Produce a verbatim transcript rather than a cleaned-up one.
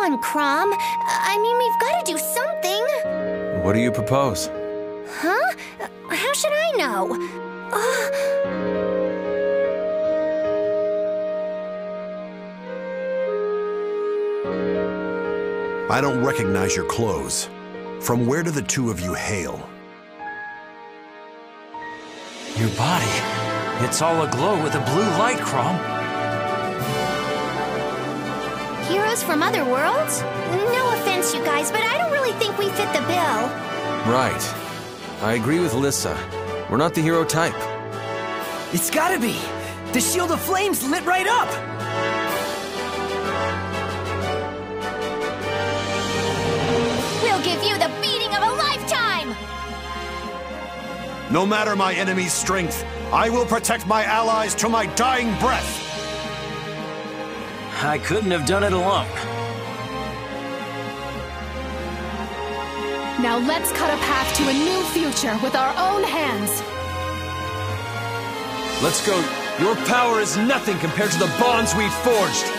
on, Chrom. I mean, we've got to do something. What do you propose? Huh? How should I know? Uh... I don't recognize your clothes. From where do the two of you hail? Your body. It's all aglow with a blue light, Chrom. Heroes from other worlds? No offense, you guys, but I don't really think we fit the bill. Right. I agree with Lissa. We're not the hero type. It's gotta be! The Shield of Flames lit right up! We'll give you the beating of a lifetime! No matter my enemy's strength, I will protect my allies to my dying breath! I couldn't have done it alone. Now let's cut a path to a new future with our own hands. Let's go. Your power is nothing compared to the bonds we've forged.